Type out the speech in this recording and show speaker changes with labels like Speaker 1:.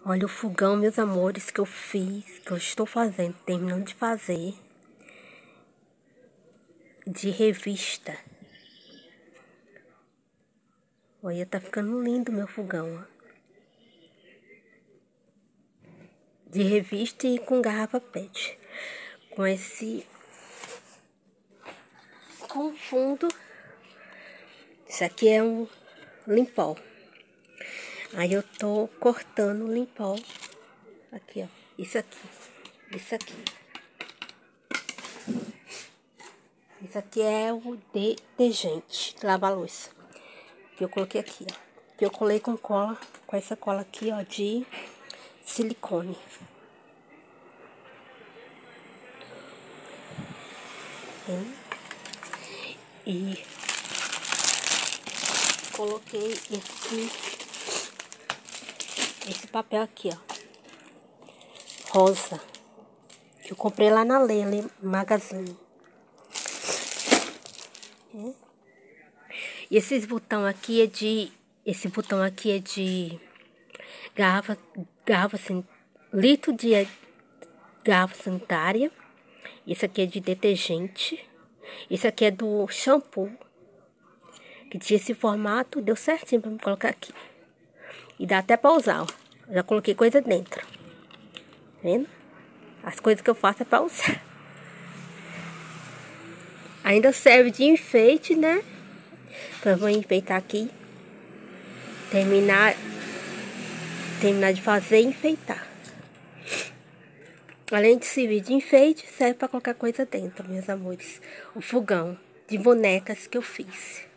Speaker 1: Olha o fogão, meus amores, que eu fiz, que eu estou fazendo, terminando de fazer, de revista. Olha, tá ficando lindo meu fogão, ó. De revista e com garrafa PET. Com fundo. Isso aqui é um limpol. Aí eu tô cortando o limpol. Aqui, ó. Isso aqui. Isso aqui. Isso aqui é o detergente, lava-louça. Que eu coloquei aqui, ó. Que eu colei com cola, com essa cola aqui, ó, de silicone. E coloquei esse papel aqui, ó, rosa, que eu comprei lá na Lele Magazine. E esse botão aqui é de litro de garrafa sanitária. Esse aqui é de detergente. Esse aqui é do shampoo, que tinha esse formato, deu certinho pra me colocar aqui. E dá até pra usar, ó. Já coloquei coisa dentro. Tá vendo? As coisas que eu faço é pra usar. Ainda serve de enfeite, né? Então eu vou enfeitar aqui. Terminar de fazer e enfeitar. Além de servir de enfeite, serve pra colocar coisa dentro, meus amores. O fogão de bonecas que eu fiz.